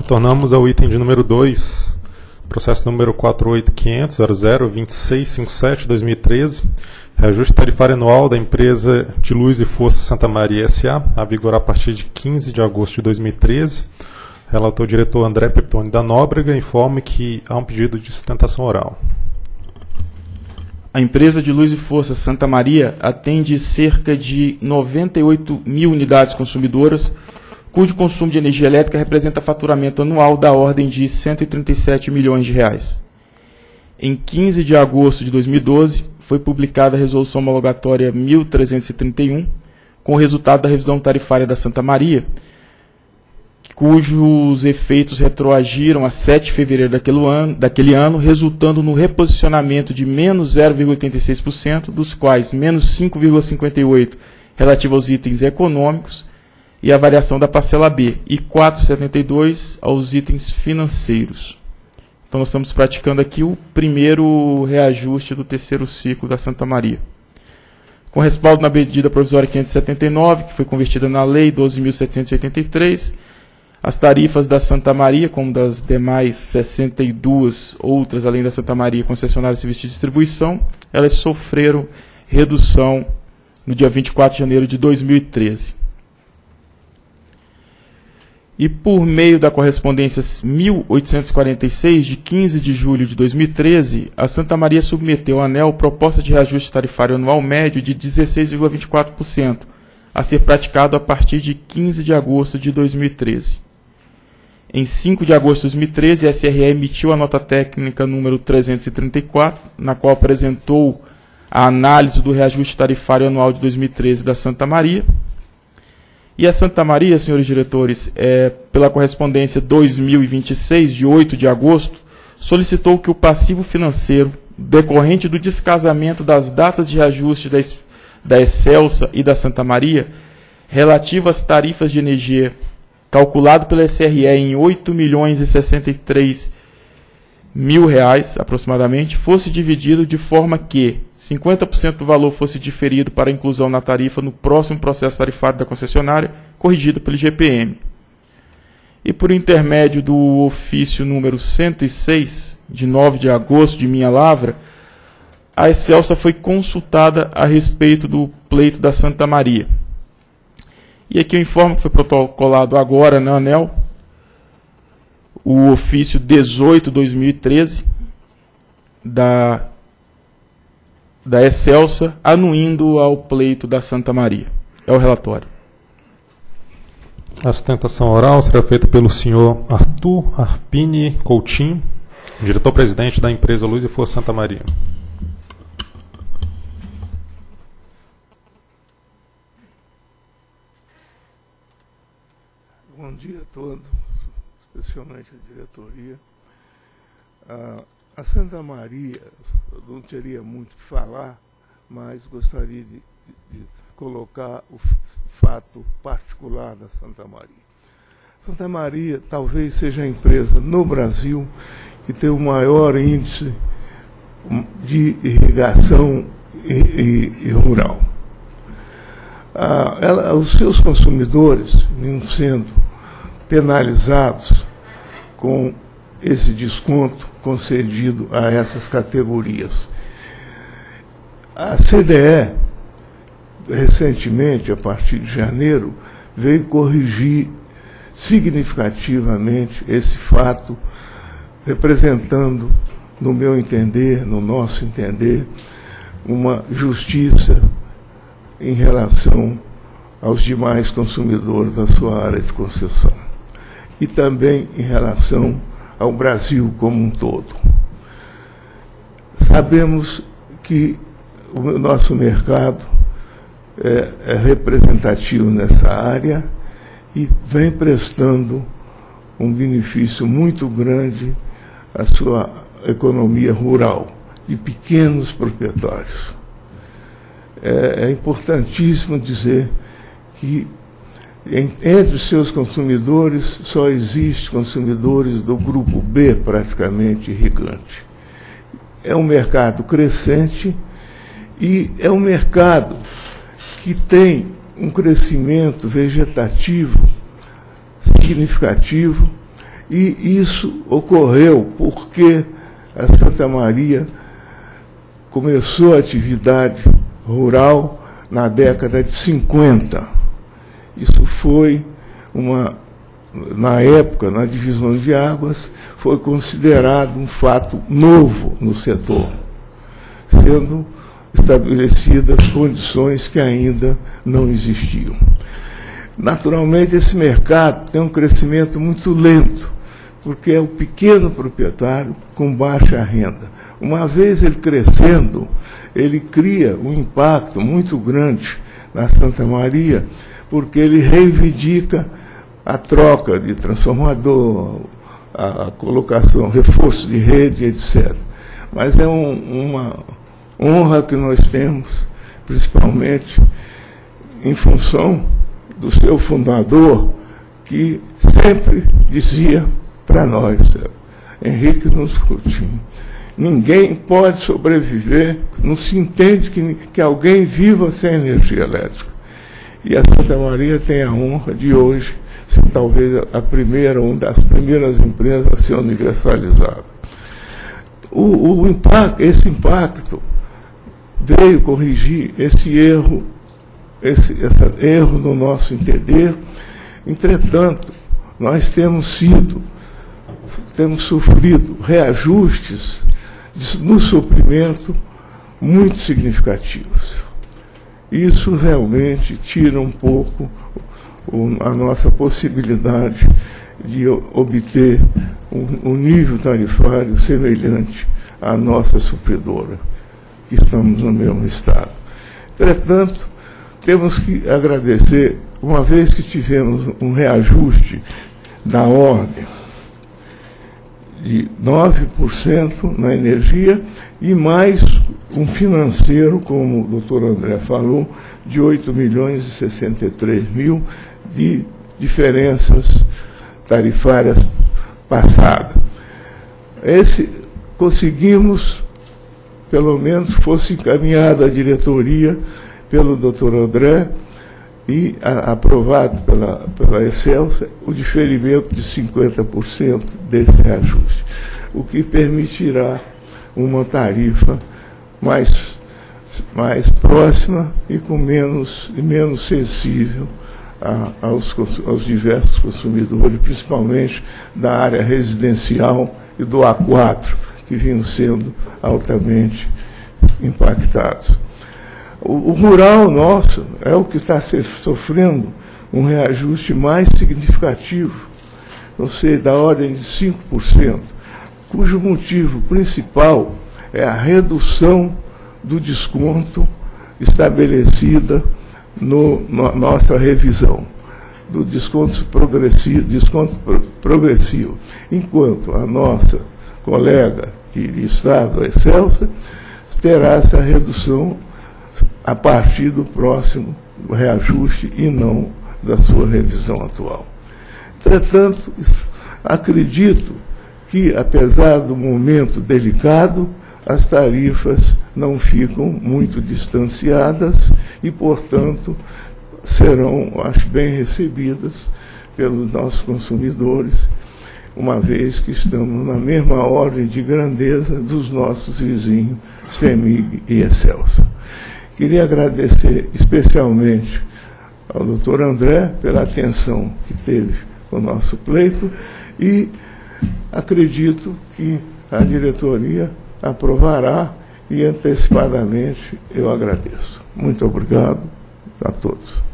Retornamos ao item de número 2, processo número 48500002657-2013, reajuste tarifário anual da empresa de Luz e Força Santa Maria S.A., a vigorar a partir de 15 de agosto de 2013. Relator diretor André Peptoni da Nóbrega informa que há um pedido de sustentação oral. A empresa de Luz e Força Santa Maria atende cerca de 98 mil unidades consumidoras, cujo consumo de energia elétrica representa faturamento anual da ordem de R$ 137 milhões. Em 15 de agosto de 2012, foi publicada a Resolução Homologatória 1331, com o resultado da revisão tarifária da Santa Maria, cujos efeitos retroagiram a 7 de fevereiro daquele ano, resultando no reposicionamento de menos 0,86%, dos quais menos 5,58% relativo aos itens econômicos e a variação da parcela B, e 4,72% aos itens financeiros. Então, nós estamos praticando aqui o primeiro reajuste do terceiro ciclo da Santa Maria. Com respaldo na medida provisória 579, que foi convertida na Lei 12.783, as tarifas da Santa Maria, como das demais 62 outras, além da Santa Maria, concessionária de serviço de distribuição, elas sofreram redução no dia 24 de janeiro de 2013. E por meio da correspondência 1846, de 15 de julho de 2013, a Santa Maria submeteu à ANEEL proposta de reajuste tarifário anual médio de 16,24%, a ser praticado a partir de 15 de agosto de 2013. Em 5 de agosto de 2013, a SRE emitiu a nota técnica número 334, na qual apresentou a análise do reajuste tarifário anual de 2013 da Santa Maria. E a Santa Maria, senhores diretores, pela correspondência 2026, de 8 de agosto, solicitou que o passivo financeiro decorrente do descasamento das datas de reajuste da Excelsa e da Santa Maria, relativo às tarifas de energia calculado pela SRE em R$ 8.063.000 aproximadamente, fosse dividido de forma que 50% do valor fosse diferido para inclusão na tarifa no próximo processo tarifário da concessionária, corrigido pelo IGPM. E por intermédio do ofício número 106, de 9 de agosto, de minha lavra, a Excelsa foi consultada a respeito do pleito da Santa Maria. E aqui eu informo que foi protocolado agora na ANEEL o ofício 18/2013 da Excelsa, anuindo ao pleito da Santa Maria. É o relatório. A sustentação oral será feita pelo senhor Arthur Arpini Coutinho, diretor-presidente da empresa Luz e Força Santa Maria. Bom dia a todos, especialmente a diretoria. A Santa Maria, eu não teria muito o que falar, mas gostaria de colocar o fato particular da Santa Maria. Santa Maria talvez seja a empresa no Brasil que tem o maior índice de irrigação e rural. Os seus consumidores vinham sendo penalizados com esse desconto concedido a essas categorias. A CDE, recentemente, a partir de janeiro, veio corrigir significativamente esse fato, representando, no meu entender, no nosso entender, uma justiça em relação aos demais consumidores da sua área de concessão. E também em relação ao Brasil como um todo. Sabemos que o nosso mercado é representativo nessa área e vem prestando um benefício muito grande à sua economia rural, de pequenos proprietários. É importantíssimo dizer que entre os seus consumidores só existem consumidores do grupo B, praticamente irrigante. É um mercado crescente e é um mercado que tem um crescimento vegetativo significativo E isso ocorreu porque a Santa Maria começou a atividade rural na década de 50. Isso foi na época, na divisão de águas, foi considerado um fato novo no setor, sendo estabelecidas condições que ainda não existiam. Naturalmente, esse mercado tem um crescimento muito lento, porque é o pequeno proprietário com baixa renda. Uma vez ele crescendo, ele cria um impacto muito grande na Santa Maria, porque ele reivindica a troca de transformador, a colocação, reforço de rede, etc. Mas é uma honra que nós temos, principalmente em função do seu fundador, que sempre dizia para nós, Henrique Nunes Coutinho, ninguém pode sobreviver, não se entende que alguém viva sem energia elétrica. E a Santa Maria tem a honra de hoje ser talvez a primeira, uma das primeiras empresas a ser universalizada. Esse impacto veio corrigir esse erro no nosso entender. Entretanto, nós temos sofrido reajustes no suprimento muito significativos. Isso realmente tira um pouco a nossa possibilidade de obter um nível tarifário semelhante à nossa supridora, que estamos no mesmo estado. Entretanto, temos que agradecer, uma vez que tivemos um reajuste da ordem de 9% na energia e mais um financeiro, como o doutor André falou, de 8.063.000 de diferenças tarifárias passadas. Conseguimos, pelo menos, fosse encaminhada à diretoria pelo doutor André e aprovado pela Excelsa o diferimento de 50% desse reajuste, o que permitirá uma tarifa mais próxima e com menos sensível aos diversos consumidores, principalmente da área residencial e do A4, que vinham sendo altamente impactados. O rural nosso é o que está sofrendo um reajuste mais significativo, não sei, da ordem de 5%, cujo motivo principal é a redução do desconto estabelecida na nossa revisão, do desconto progressivo, enquanto a nossa colega que iria estar do Excelsa terá essa redução a partir do próximo reajuste e não da sua revisão atual. Entretanto, acredito que, apesar do momento delicado, as tarifas não ficam muito distanciadas e, portanto, serão, acho, bem recebidas pelos nossos consumidores, uma vez que estamos na mesma ordem de grandeza dos nossos vizinhos CEMIG e Excelsa. Queria agradecer especialmente ao doutor André pela atenção que teve com o nosso pleito e acredito que a diretoria aprovará e antecipadamente eu agradeço. Muito obrigado a todos.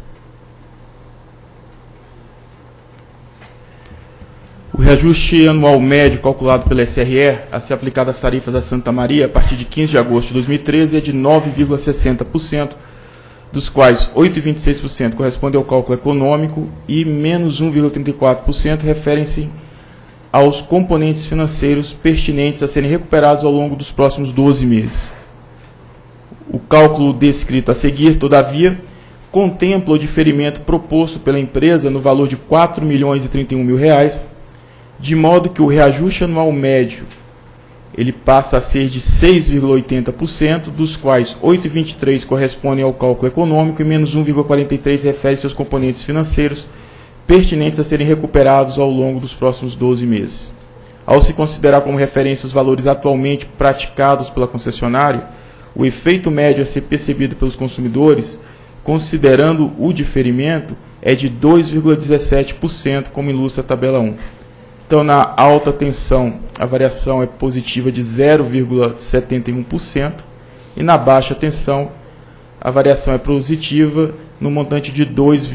O reajuste anual médio calculado pela SRE a ser aplicado às tarifas da Santa Maria a partir de 15 de agosto de 2013 é de 9,60%, dos quais 8,26% corresponde ao cálculo econômico e menos 1,34% referem-se aos componentes financeiros pertinentes a serem recuperados ao longo dos próximos 12 meses. O cálculo descrito a seguir, todavia, contempla o diferimento proposto pela empresa no valor de R$ 4.031.000, de modo que o reajuste anual médio ele passa a ser de 6,80%, dos quais 8,23% correspondem ao cálculo econômico e menos 1,43% refere-se aos componentes financeiros pertinentes a serem recuperados ao longo dos próximos 12 meses. Ao se considerar como referência os valores atualmente praticados pela concessionária, o efeito médio a ser percebido pelos consumidores, considerando o diferimento, é de 2,17%, como ilustra a tabela 1. Então, na alta tensão, a variação é positiva de 0,71%, e na baixa tensão, a variação é positiva no montante de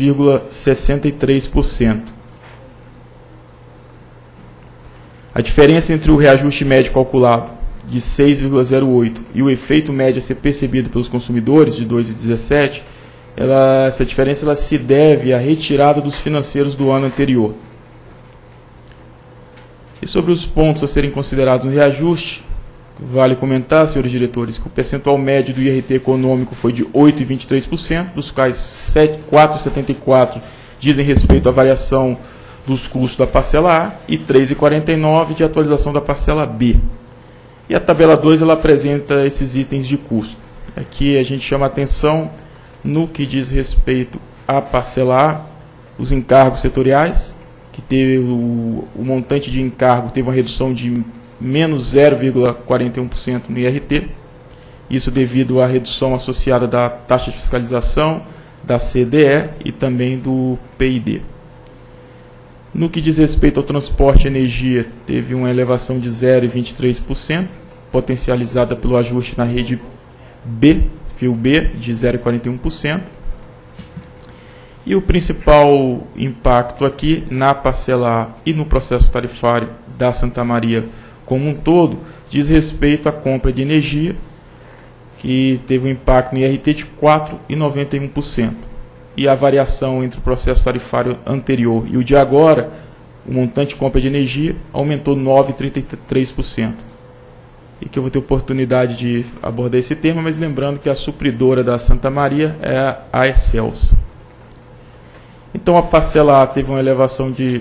2,63%. A diferença entre o reajuste médio calculado de 6,08 e o efeito médio a ser percebido pelos consumidores de 2,17, essa diferença se deve à retirada dos financeiros do ano anterior. E sobre os pontos a serem considerados no reajuste, vale comentar, senhores diretores, que o percentual médio do IRT econômico foi de 8,23%, dos quais 4,74% dizem respeito à variação dos custos da parcela A e 3,49% de atualização da parcela B. E a tabela 2 ela apresenta esses itens de custo. Aqui a gente chama a atenção no que diz respeito à parcela A, os encargos setoriais, que teve o montante de encargo teve uma redução de menos 0,41% no IRT, isso devido à redução associada da taxa de fiscalização, da CDE e também do PID. No que diz respeito ao transporte e energia, teve uma elevação de 0,23%, potencializada pelo ajuste na rede B, fio B, de 0,41%. E o principal impacto aqui na parcela A e no processo tarifário da Santa Maria como um todo, diz respeito à compra de energia, que teve um impacto no IRT de 4,91%. E a variação entre o processo tarifário anterior e o de agora, o montante de compra de energia aumentou 9,33%. E que eu vou ter oportunidade de abordar esse tema, mas lembrando que a supridora da Santa Maria é a Excelsa. Então a parcela A teve uma elevação de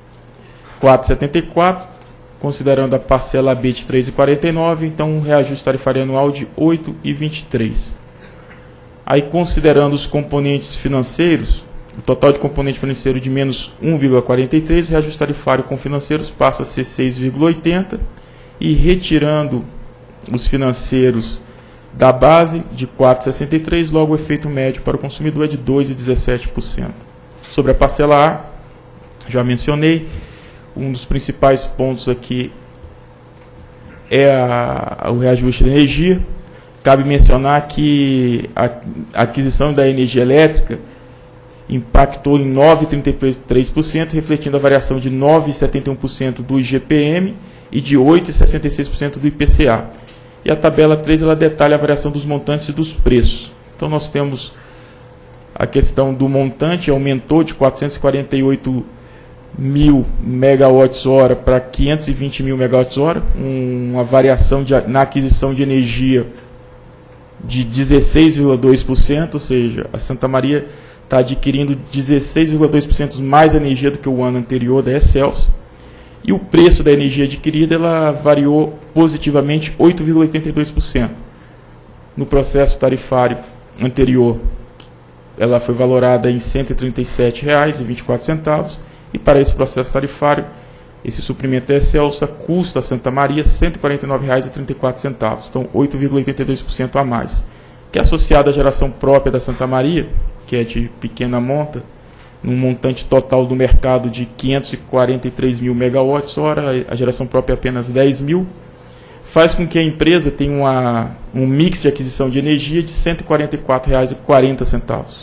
4,74%, considerando a parcela B de 3,49%, então um reajuste tarifário anual de 8,23%. Aí, considerando os componentes financeiros, o total de componente financeiro de menos 1,43%, o reajuste tarifário com financeiros passa a ser 6,80%, e retirando os financeiros da base de 4,63%, logo o efeito médio para o consumidor é de 2,17%. Sobre a parcela A, já mencionei, um dos principais pontos aqui é o reajuste da energia. Cabe mencionar que a aquisição da energia elétrica impactou em 9,33%, refletindo a variação de 9,71% do IGPM e de 8,66% do IPCA. E a tabela 3 ela detalha a variação dos montantes e dos preços. Então nós temos a questão do montante, aumentou de 448 mil megawatts-hora para 520 mil megawatts-hora, uma variação na aquisição de energia de 16,2%, ou seja, a Santa Maria está adquirindo 16,2% mais energia do que o ano anterior da Excelsa. E o preço da energia adquirida ela variou positivamente 8,82%. No processo tarifário anterior, ela foi valorada em R$ 137,24, e para esse processo tarifário, esse suprimento da Excelsa custa a Santa Maria R$ 149,34, então 8,82% a mais. Que é associado à geração própria da Santa Maria, que é de pequena monta, num montante total do mercado de 543 mil megawatts-hora, a geração própria é apenas 10 mil, faz com que a empresa tenha um mix de aquisição de energia de R$ 144,40.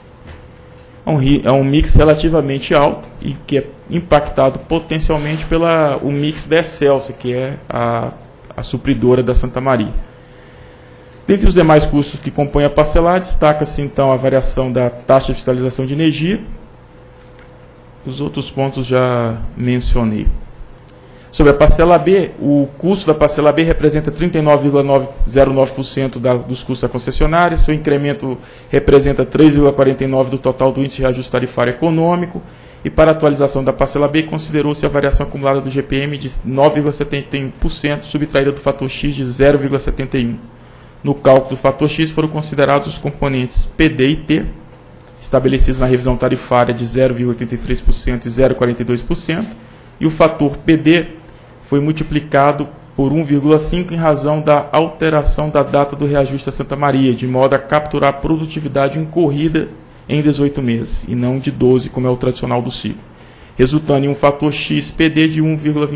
É um mix relativamente alto e que é impactado potencialmente pelo mix da Excelsa, que é a supridora da Santa Maria. Dentre os demais custos que compõem a parcela, destaca-se então a variação da taxa de fiscalização de energia. Os outros pontos já mencionei. Sobre a parcela B, o custo da parcela B representa 39,09% dos custos da concessionária, seu incremento representa 3,49% do total do índice de reajuste tarifário econômico, e para a atualização da parcela B, considerou-se a variação acumulada do GPM de 9,71%, subtraída do fator X de 0,71%. No cálculo do fator X foram considerados os componentes PD e T, estabelecidos na revisão tarifária de 0,83% e 0,42%, e o fator PD foi multiplicado por 1,5 em razão da alteração da data do reajuste a Santa Maria, de modo a capturar a produtividade incorrida em 18 meses, e não de 12, como é o tradicional do ciclo, resultando em um fator XPD de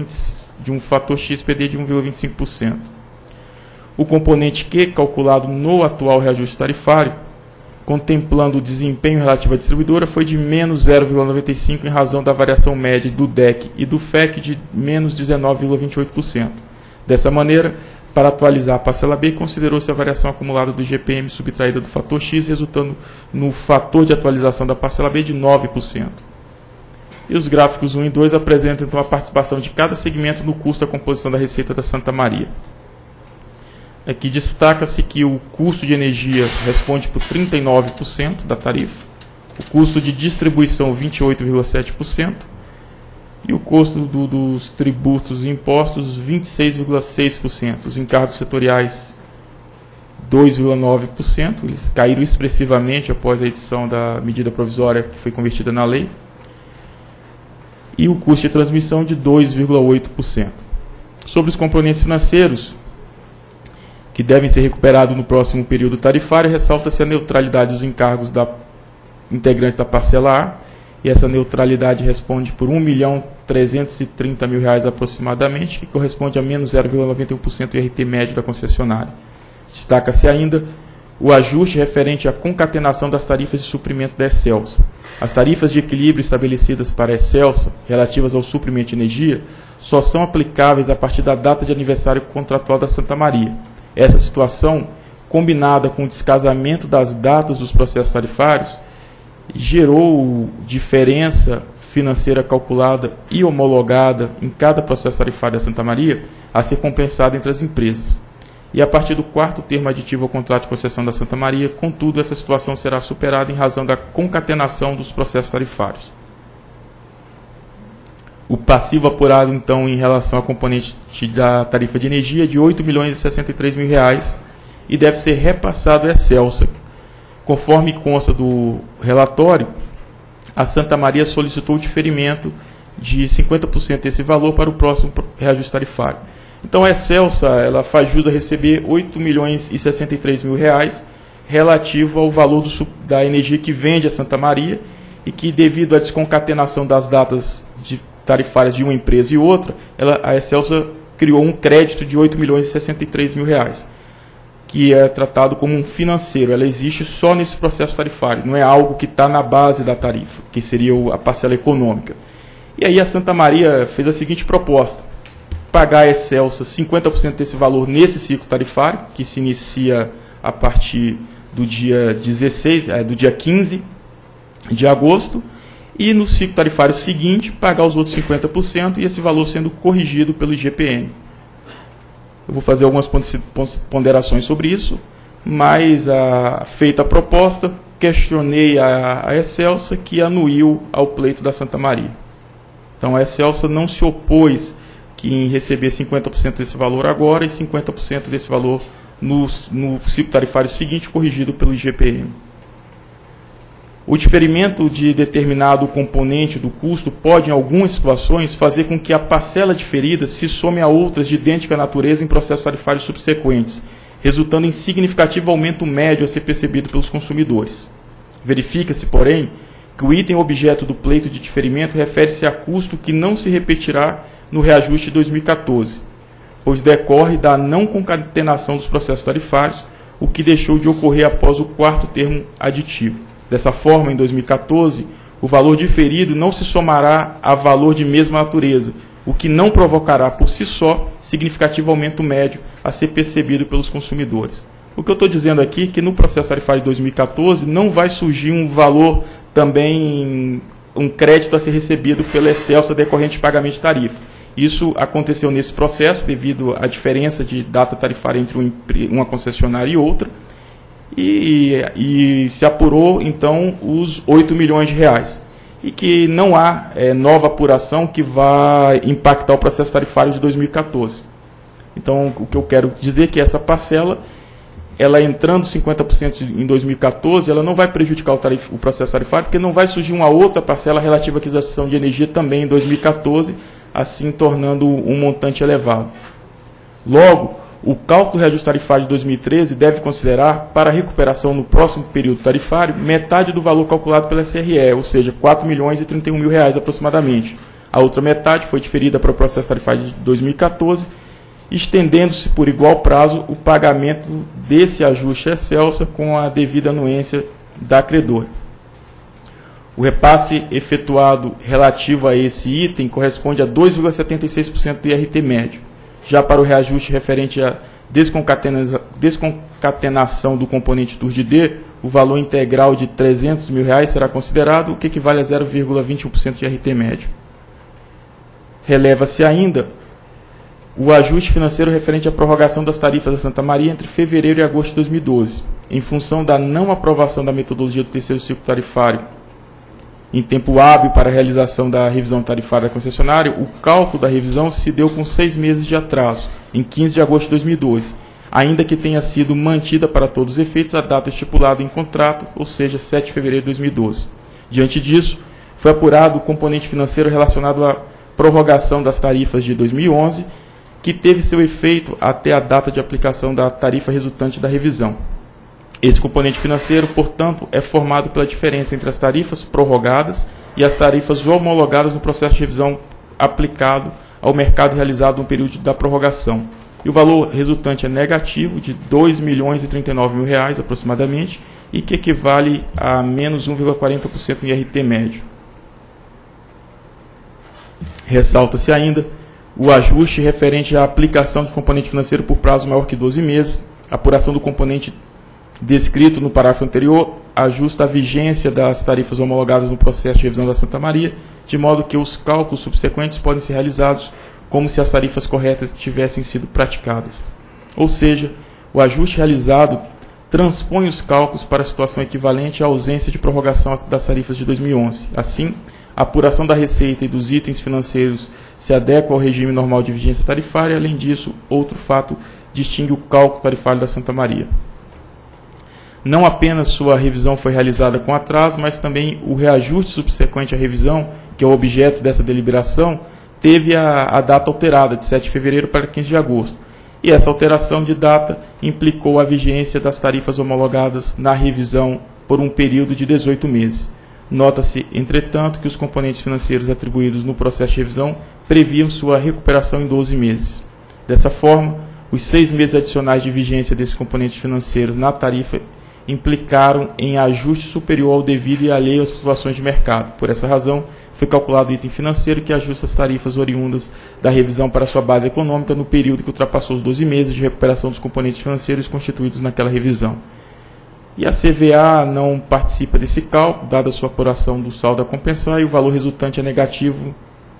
1,25%. O componente Q, calculado no atual reajuste tarifário, contemplando o desempenho relativo à distribuidora, foi de menos 0,95 em razão da variação média do DEC e do FEC de menos 19,28%. Dessa maneira, para atualizar a parcela B, considerou-se a variação acumulada do IGPM subtraída do fator X, resultando no fator de atualização da parcela B de 9%. E os gráficos 1 e 2 apresentam então a participação de cada segmento no custo da composição da receita da Santa Maria. Aqui destaca-se que o custo de energia responde por 39% da tarifa, o custo de distribuição 28,7%, e o custo dos tributos e impostos 26,6%. Os encargos setoriais 2,9%, eles caíram expressivamente após a edição da medida provisória que foi convertida na lei. E o custo de transmissão de 2,8%. Sobre os componentes financeiros, que devem ser recuperados no próximo período tarifário, ressalta-se a neutralidade dos encargos integrantes da parcela A, e essa neutralidade responde por R$ 1.330.000 aproximadamente, que corresponde a menos 0,91% do IRT médio da concessionária. Destaca-se ainda o ajuste referente à concatenação das tarifas de suprimento da Excelsa. As tarifas de equilíbrio estabelecidas para a Excelsa, relativas ao suprimento de energia, só são aplicáveis a partir da data de aniversário contratual da Santa Maria. Essa situação, combinada com o descasamento das datas dos processos tarifários, gerou diferença financeira calculada e homologada em cada processo tarifário da Santa Maria a ser compensada entre as empresas. E a partir do quarto termo aditivo ao contrato de concessão da Santa Maria, contudo, essa situação será superada em razão da concatenação dos processos tarifários. O passivo apurado, então, em relação à componente da tarifa de energia é de R$ 8.063.000 e deve ser repassado à Excelsa. Conforme consta do relatório, a Santa Maria solicitou o diferimento de 50% desse valor para o próximo reajuste tarifário. Então, a Excelsa ela faz jus a receber R$ 8.063.000 relativo ao valor da energia que vende a Santa Maria e que, devido à desconcatenação das datas tarifárias de uma empresa e outra, a Excelsa criou um crédito de R$ 8.063.000, que é tratado como um financeiro. Ela existe só nesse processo tarifário, não é algo que está na base da tarifa, que seria a parcela econômica. E aí a Santa Maria fez a seguinte proposta: pagar a Excelsa 50% desse valor nesse ciclo tarifário, que se inicia a partir do dia 15 de agosto, e no ciclo tarifário seguinte pagar os outros 50% e esse valor sendo corrigido pelo IGPM. Eu vou fazer algumas ponderações sobre isso, mas feita a proposta, questionei a Excelsa, que anuiu ao pleito da Santa Maria. Então a Excelsa não se opôs em receber 50% desse valor agora e 50% desse valor no ciclo tarifário seguinte, corrigido pelo IGPM. O diferimento de determinado componente do custo pode, em algumas situações, fazer com que a parcela diferida se some a outras de idêntica natureza em processos tarifários subsequentes, resultando em significativo aumento médio a ser percebido pelos consumidores. Verifica-se, porém, que o item objeto do pleito de diferimento refere-se a custo que não se repetirá no reajuste de 2014, pois decorre da não concatenação dos processos tarifários, o que deixou de ocorrer após o quarto termo aditivo. Dessa forma, em 2014, o valor diferido não se somará a valor de mesma natureza, o que não provocará por si só significativo aumento médio a ser percebido pelos consumidores. O que eu estou dizendo aqui é que no processo tarifário de 2014 não vai surgir um valor também, um crédito a ser recebido pela Excelsa decorrente de pagamento de tarifa. Isso aconteceu nesse processo devido à diferença de data tarifária entre uma concessionária e outra, e se apurou, então, os R$ 8 milhões, e que não há nova apuração que vá impactar o processo tarifário de 2014. Então, o que eu quero dizer é que essa parcela ela entrando 50% em 2014, ela não vai prejudicar o processo tarifário, porque não vai surgir uma outra parcela relativa à aquisição de energia também em 2014, assim tornando um montante elevado. Logo, o cálculo do reajuste tarifário de 2013 deve considerar, para a recuperação no próximo período tarifário, metade do valor calculado pela SRE, ou seja, R$ 4.031.000 aproximadamente. A outra metade foi diferida para o processo tarifário de 2014, estendendo-se por igual prazo o pagamento desse ajuste excelsa com a devida anuência da credora. O repasse efetuado relativo a esse item corresponde a 2,76% do IRT médio. Já para o reajuste referente à desconcatenação do componente TURD-D, o valor integral de R$ 300.000 será considerado, o que equivale a 0,21% de IRT médio. Releva-se ainda o ajuste financeiro referente à prorrogação das tarifas da Santa Maria entre fevereiro e agosto de 2012. Em função da não aprovação da metodologia do terceiro ciclo tarifário em tempo hábil para a realização da revisão tarifária da concessionária, o cálculo da revisão se deu com 6 meses de atraso, em 15 de agosto de 2012, ainda que tenha sido mantida para todos os efeitos a data estipulada em contrato, ou seja, 7 de fevereiro de 2012. Diante disso, foi apurado o componente financeiro relacionado à prorrogação das tarifas de 2011, que teve seu efeito até a data de aplicação da tarifa resultante da revisão. Esse componente financeiro, portanto, é formado pela diferença entre as tarifas prorrogadas e as tarifas homologadas no processo de revisão aplicado ao mercado realizado no período da prorrogação. E o valor resultante é negativo, de R$ 2.039.000 aproximadamente, e que equivale a menos 1,40% no IRT médio. Ressalta-se ainda o ajuste referente à aplicação de componente financeiro por prazo maior que 12 meses, apuração do componente descrito no parágrafo anterior, ajusta a vigência das tarifas homologadas no processo de revisão da Santa Maria, de modo que os cálculos subsequentes podem ser realizados como se as tarifas corretas tivessem sido praticadas. Ou seja, o ajuste realizado transpõe os cálculos para a situação equivalente à ausência de prorrogação das tarifas de 2011. Assim, a apuração da receita e dos itens financeiros se adequa ao regime normal de vigência tarifária. Além disso, outro fato distingue o cálculo tarifário da Santa Maria. Não apenas sua revisão foi realizada com atraso, mas também o reajuste subsequente à revisão, que é o objeto dessa deliberação, teve a data alterada, de 7 de fevereiro para 15 de agosto. E essa alteração de data implicou a vigência das tarifas homologadas na revisão por um período de 18 meses. Nota-se, entretanto, que os componentes financeiros atribuídos no processo de revisão previam sua recuperação em 12 meses. Dessa forma, os 6 meses adicionais de vigência desses componentes financeiros na tarifa implicaram em ajuste superior ao devido e alheio às situações de mercado. Por essa razão, foi calculado o item financeiro que ajusta as tarifas oriundas da revisão para sua base econômica no período que ultrapassou os 12 meses de recuperação dos componentes financeiros constituídos naquela revisão. E a CVA não participa desse cálculo, dada a sua apuração do saldo a compensar, e o valor resultante é negativo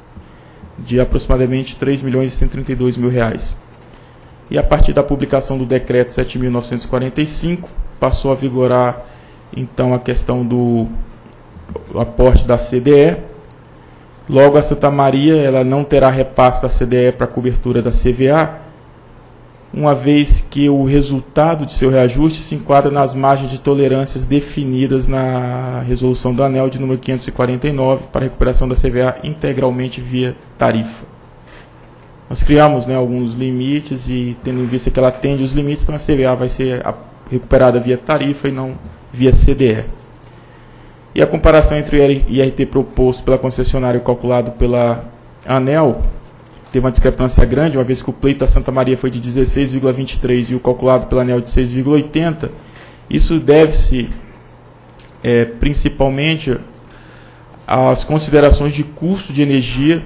de aproximadamente R$ 3.132.000. E a partir da publicação do decreto 7.945, passou a vigorar, então, a questão do aporte da CDE. Logo, a Santa Maria ela não terá repasse da CDE para a cobertura da CVA, uma vez que o resultado de seu reajuste se enquadra nas margens de tolerâncias definidas na resolução do ANEEL de número 549 para a recuperação da CVA integralmente via tarifa. Nós criamos alguns limites e, tendo em vista que ela atende os limites, então a CVA vai ser recuperada via tarifa e não via CDE. E a comparação entre o IRT proposto pela concessionária e calculado pela ANEEL teve uma discrepância grande, uma vez que o pleito da Santa Maria foi de 16,23 e o calculado pela ANEEL de 6,80. Isso deve-se principalmente às considerações de custo de energia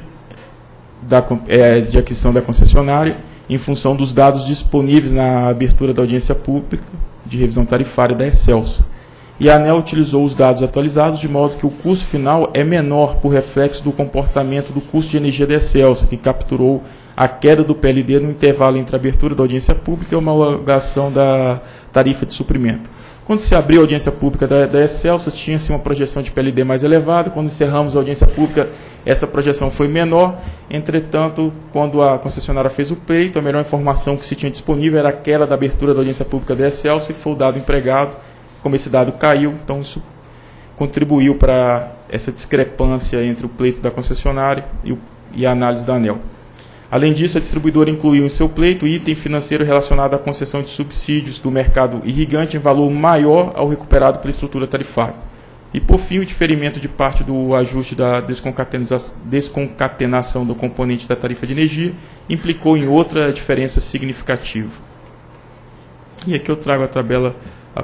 de aquisição da concessionária, em função dos dados disponíveis na abertura da audiência pública de revisão tarifária da Excelsa. E a ANEEL utilizou os dados atualizados, de modo que o custo final é menor por reflexo do comportamento do custo de energia da Excelsa, que capturou a queda do PLD no intervalo entre a abertura da audiência pública e a homologação da tarifa de suprimento. Quando se abriu a audiência pública da Excelsa, tinha-se uma projeção de PLD mais elevada. Quando encerramos a audiência pública, essa projeção foi menor. Entretanto, quando a concessionária fez o pleito, a melhor informação que se tinha disponível era aquela da abertura da audiência pública da Excelsa e foi o dado empregado. Como esse dado caiu, então isso contribuiu para essa discrepância entre o pleito da concessionária e a análise da ANEEL. Além disso, a distribuidora incluiu em seu pleito item financeiro relacionado à concessão de subsídios do mercado irrigante em valor maior ao recuperado pela estrutura tarifária. E, por fim, o diferimento de parte do ajuste da desconcatenação do componente da tarifa de energia implicou em outra diferença significativa. E aqui eu trago a tabela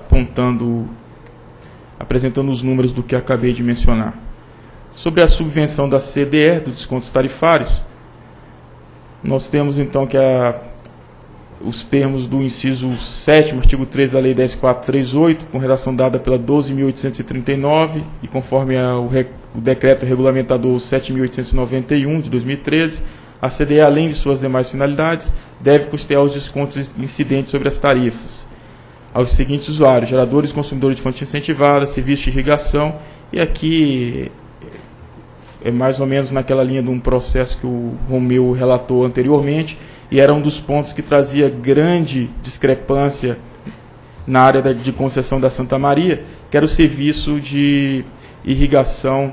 apresentando os números do que acabei de mencionar. Sobre a subvenção da CDE, dos descontos tarifários, nós temos, então, que os termos do inciso 7º, artigo 13 da Lei 10.438, com redação dada pela 12.839, e conforme o decreto regulamentador 7.891, de 2013, a CDE, além de suas demais finalidades, deve custear os descontos incidentes sobre as tarifas aos seguintes usuários: geradores, consumidores de fontes incentivadas, serviços de irrigação, e aqui é mais ou menos naquela linha de um processo que o Romeu relatou anteriormente, e era um dos pontos que trazia grande discrepância na área de concessão da Santa Maria, que era o serviço de irrigação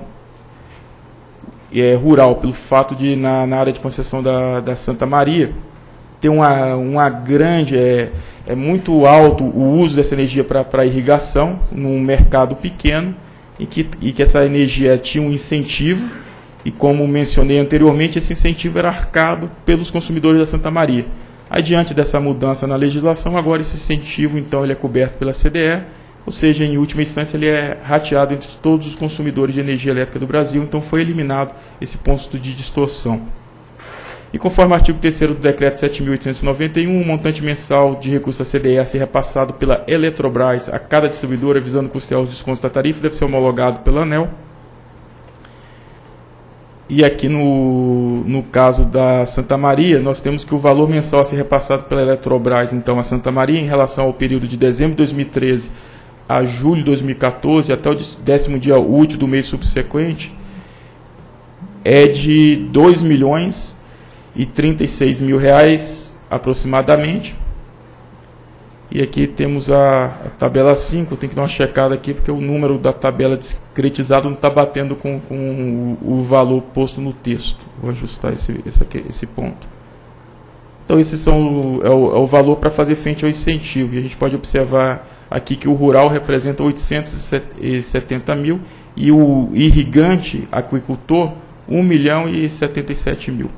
rural, pelo fato de, na área de concessão da Santa Maria, ter uma grande... É muito alto o uso dessa energia para irrigação, num mercado pequeno, e que essa energia tinha um incentivo, e como mencionei anteriormente, esse incentivo era arcado pelos consumidores da Santa Maria. Adiante dessa mudança na legislação, agora esse incentivo, então, ele é coberto pela CDE, ou seja, em última instância, ele é rateado entre todos os consumidores de energia elétrica do Brasil, então foi eliminado esse ponto de distorção. E conforme o artigo 3º do Decreto 7.891, o montante mensal de recursos da CDE a ser repassado pela Eletrobras a cada distribuidora, visando custear os descontos da tarifa, deve ser homologado pela ANEEL. E aqui no caso da Santa Maria, nós temos que o valor mensal a ser repassado pela Eletrobras, então, a Santa Maria, em relação ao período de dezembro de 2013 a julho de 2014, até o 10º dia útil do mês subsequente, é de R$ 2.036.000 aproximadamente. E aqui temos a tabela 5, eu tenho que dar uma checada aqui, porque o número da tabela discretizada não está batendo com o valor posto no texto. Vou ajustar esse ponto. Então, esse é o valor para fazer frente ao incentivo. E a gente pode observar aqui que o rural representa 870 mil e o irrigante, aquicultor, 1.077.000.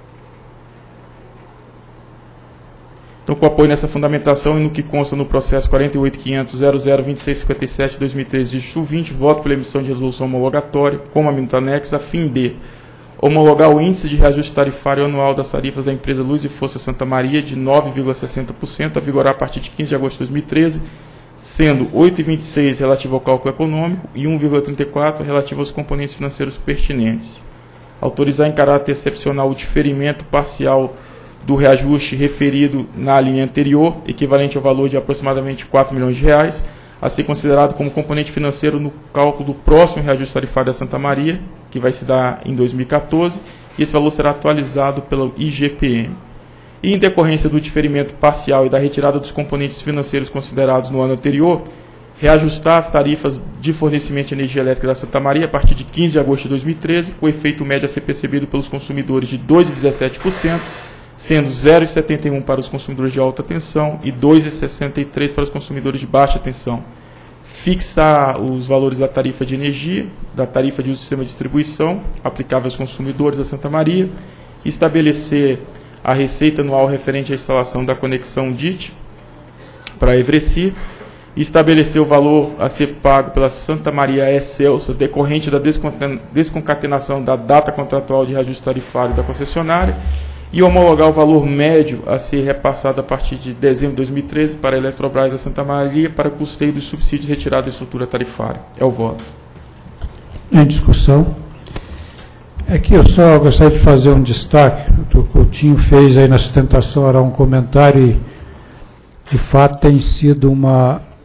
Então, com apoio nessa fundamentação e no que consta no processo 48.500.002657/2013, dígito 20, voto pela emissão de resolução homologatória, com a minuta anexa, a fim de homologar o índice de reajuste tarifário anual das tarifas da empresa Luz e Força Santa Maria de 9,60%, a vigorar a partir de 15 de agosto de 2013, sendo 8,26% relativo ao cálculo econômico e 1,34% relativo aos componentes financeiros pertinentes. Autorizar em caráter excepcional o diferimento parcial do reajuste referido na linha anterior, equivalente ao valor de aproximadamente R$ 4 milhões, a ser considerado como componente financeiro no cálculo do próximo reajuste tarifário da Santa Maria, que vai se dar em 2014, e esse valor será atualizado pelo IGPM. E, em decorrência do diferimento parcial e da retirada dos componentes financeiros considerados no ano anterior, reajustar as tarifas de fornecimento de energia elétrica da Santa Maria a partir de 15 de agosto de 2013, com efeito médio a ser percebido pelos consumidores de 2,17%, sendo 0,71% para os consumidores de alta tensão e 2,63% para os consumidores de baixa tensão. Fixar os valores da tarifa de energia, da tarifa de uso do sistema de distribuição, aplicável aos consumidores da Santa Maria, estabelecer a receita anual referente à instalação da conexão DIT para a Evreci, estabelecer o valor a ser pago pela Santa Maria Excelsa decorrente da desconcatenação da data contratual de reajuste tarifário da concessionária, e homologar o valor médio a ser repassado a partir de dezembro de 2013 para a Eletrobras da Santa Maria para custeio dos subsídios retirados da estrutura tarifária. É o voto. Em discussão. Aqui eu só gostaria de fazer um destaque. O Coutinho fez aí na sustentação oral um comentário e, de fato, tem sido uma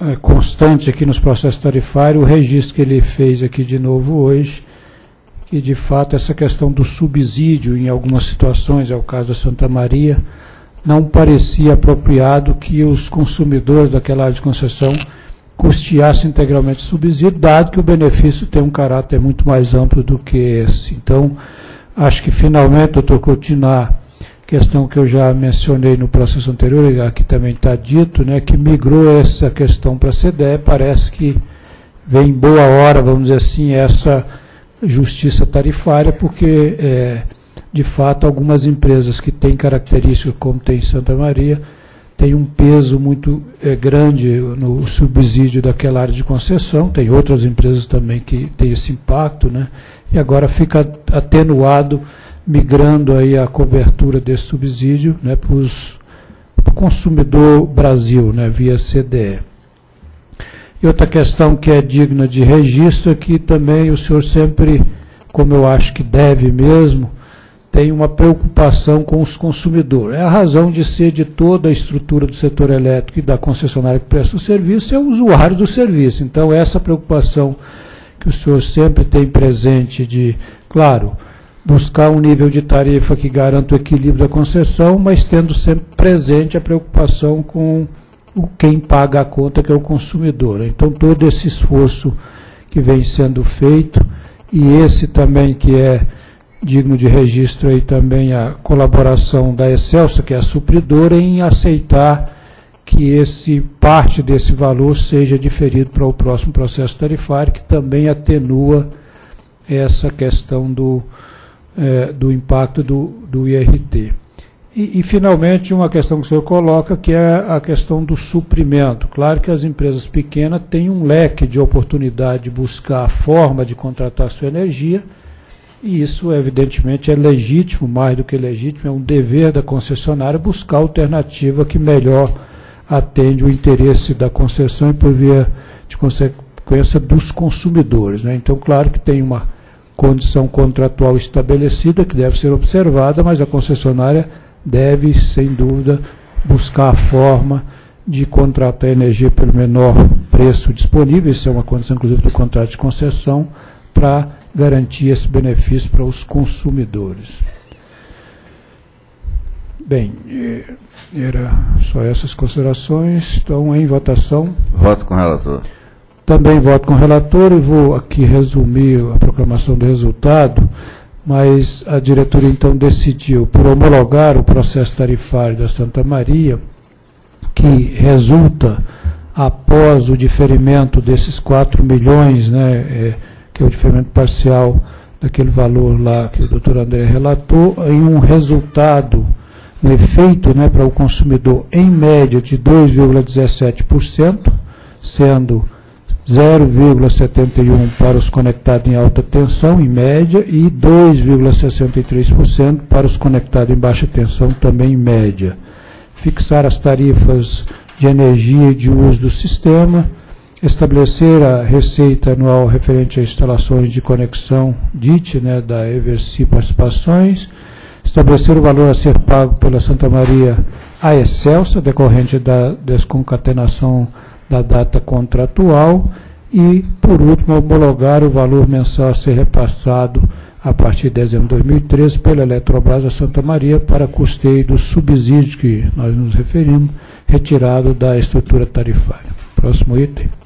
constante aqui nos processos tarifários, o registro que ele fez aqui de novo hoje, que de fato essa questão do subsídio em algumas situações, é o caso da Santa Maria, não parecia apropriado que os consumidores daquela área de concessão custeassem integralmente o subsídio, dado que o benefício tem um caráter muito mais amplo do que esse. Então, acho que finalmente, doutor Coutinho, a questão que eu já mencionei no processo anterior, e aqui também está dito, né, que migrou essa questão para a CDE, parece que vem em boa hora, vamos dizer assim, essa justiça tarifária, porque, de fato, algumas empresas que têm características, como tem Santa Maria, tem um peso muito grande no subsídio daquela área de concessão, tem outras empresas também que têm esse impacto, né, e agora fica atenuado, migrando aí a cobertura desse subsídio, né, para o consumidor Brasil, né, via CDE. E outra questão que é digna de registro é que também o senhor sempre, como eu acho que deve mesmo, tem uma preocupação com os consumidores. É a razão de ser de toda a estrutura do setor elétrico e da concessionária que presta o serviço, é o usuário do serviço. Então, essa preocupação que o senhor sempre tem presente de, claro, buscar um nível de tarifa que garanta o equilíbrio da concessão, mas tendo sempre presente a preocupação com quem paga a conta, que é o consumidor. Então, todo esse esforço que vem sendo feito, e esse também que é digno de registro aí também a colaboração da Excelsa, que é a supridora, em aceitar que parte desse valor seja diferido para o próximo processo tarifário, que também atenua essa questão do impacto do IRT. E, finalmente, uma questão que o senhor coloca, que é a questão do suprimento. Claro que as empresas pequenas têm um leque de oportunidade de buscar a forma de contratar a sua energia, e isso, evidentemente, é legítimo, mais do que legítimo, é um dever da concessionária buscar alternativa que melhor atende o interesse da concessão e, por via de consequência, dos consumidores, né? Então, claro que tem uma condição contratual estabelecida que deve ser observada, mas a concessionária deve, sem dúvida, buscar a forma de contratar energia pelo menor preço disponível, isso é uma condição, inclusive, do contrato de concessão, para garantir esse benefício para os consumidores. Bem, era só essas considerações. Então, em votação. Voto com o relator. Também voto com o relator e vou aqui resumir a proclamação do resultado, mas a diretoria então decidiu por homologar o processo tarifário da Santa Maria, que resulta após o diferimento desses 4 milhões, né, que é o diferimento parcial daquele valor lá que o doutor André relatou, em um resultado, um efeito, né, para o consumidor em média de 2,17%, sendo 0,71% para os conectados em alta tensão, em média, e 2,63% para os conectados em baixa tensão, também em média. Fixar as tarifas de energia e de uso do sistema, estabelecer a receita anual referente a instalações de conexão DIT, né, da Eversi Participações, estabelecer o valor a ser pago pela Santa Maria à Excelsa, decorrente da desconcatenação da data contratual, e, por último, homologar o valor mensal a ser repassado a partir de dezembro de 2013 pela Eletrobras a Santa Maria para custeio do subsídio que nós nos referimos, retirado da estrutura tarifária. Próximo item.